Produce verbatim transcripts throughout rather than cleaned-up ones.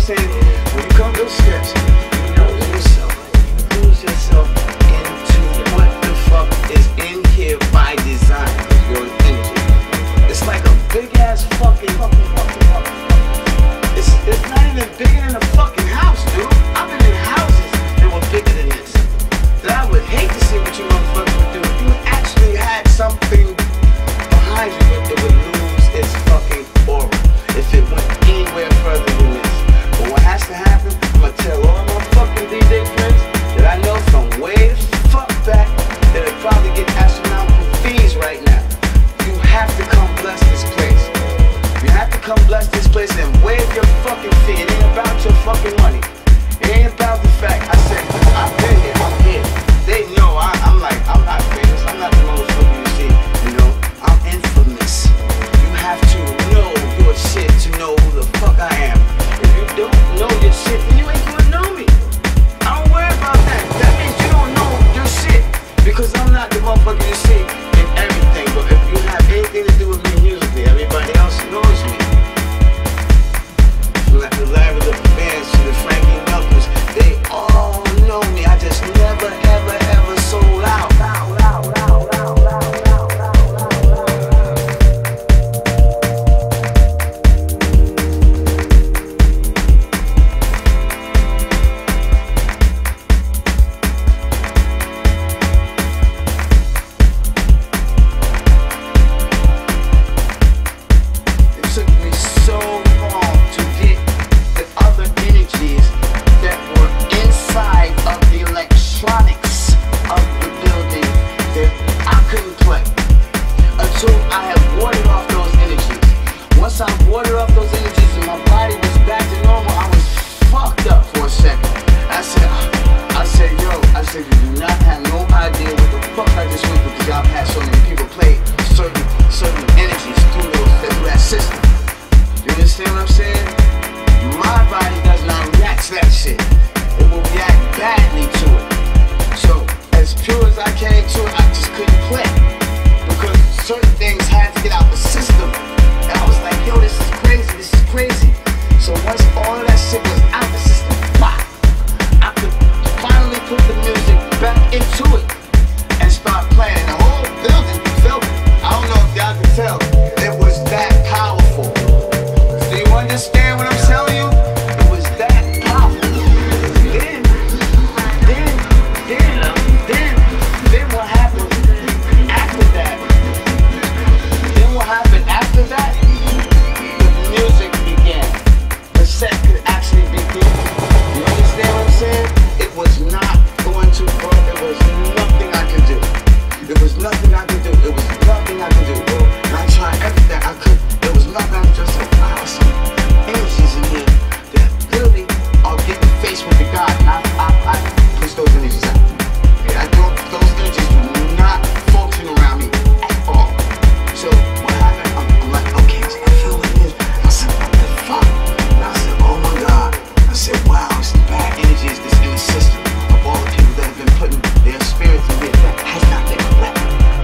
saying? When you come to those steps, you lose yourself. You lose yourself into what the fuck is in here by design. Your energy. It's like a big ass fucking, fucking, fucking, fucking. It's, it's not even bigger than a fucking house, dude. I've been in houses that were bigger than this. That I would hate to see what you motherfuckers would do. If you actually had something behind you, it would lose its fucking aura if it went anywhere further than this. But what has to happen, I'm gonna tell all my fucking D J friends that I know from way the fuck back that would probably get astronomical fees right now. You have to come bless this place. You have to come bless this place and wave your fucking feet. It ain't about your fucking money. It ain't about the fact. I said, I've been here, I'm here. They know I, I'm like, I'm not famous. I'm not the motherfucker you see. You know, I'm infamous. You have to know your shit to know who the fuck I am. If you don't know your shit, then you ain't gonna know me. I don't worry about that. That means you don't know your shit. Because I'm not the motherfucker you see in everything. But if you have anything to do with me musically, everybody else knows me. From the Larry the Bands to the Frankie Knuckles, they all know me. I just never, ever, ever sold out. It took me so long to get the other energies that were inside of the electronics of the building that I couldn't play until I had watered off those energies. Once I watered off those energies and my body was back to normal, I was fucked up for a second. I said, I said, yo, I said, you do not have no idea what the fuck I just went through because y'all had so many people play certain certain energies through those through that system. You understand what I'm saying? My body does not react to that shit. It will react badly to it. So, as pure as I came to it, I just couldn't play. Because certain things had to get out the system. And I was like, yo, this is crazy, this is crazy. So once all of that shit was out the system, wow, I could finally put the music back into it and start playing. And the whole building felt it. I don't know if y'all can tell. It was that powerful. Do you understand what I'm telling you? It was that powerful. Then, then, then, then, then what happened after that? Then what happened after that? The music began. The set could actually begin. You understand what I'm saying? It was not going too far. There was nothing I could do. There was nothing I could do. There was nothing I could do, bro. And I tried everything I could. There was nothing. I was just like, wow, some energies in here that really are getting faced with the God. And I, I, I push those energies out. Yeah, I don't, those energies do not function around me at all. So what happened? I'm, I'm like, okay, I feel what it is. I said, what the fuck? And I said, oh my God. I said, wow, it's the bad energies that's in the system of all the people that have been putting their spirits in there that has not been left.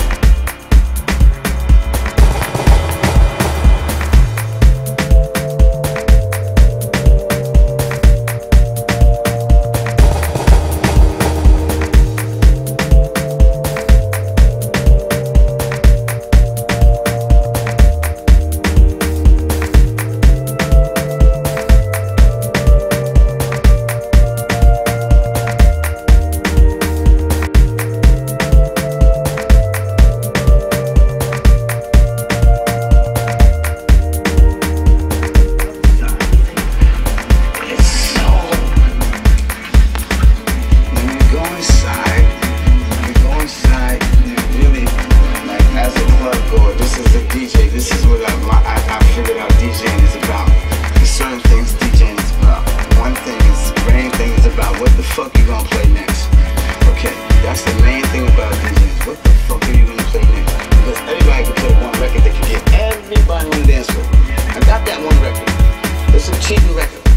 Fuck you gonna play next? Okay, that's the main thing about DJing. What the fuck are you gonna play next? Because everybody can play one record that can get everybody on the dance floor. I got that one record. It's a cheating record.